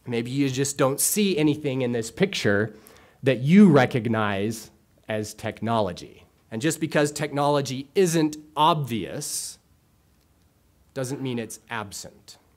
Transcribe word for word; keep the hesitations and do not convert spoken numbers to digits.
Maybe you just don't see anything in this picture that you recognize as technology. And just because technology isn't obvious doesn't mean it's absent.